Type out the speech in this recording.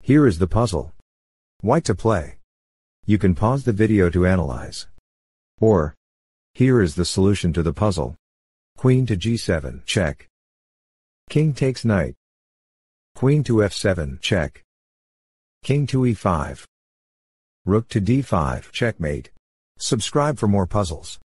Here is the puzzle. White to play. You can pause the video to analyze. Or, here is the solution to the puzzle. Queen to g7, check. King takes knight. Queen to f7, check. King to e5. Rook to d5, checkmate. Subscribe for more puzzles.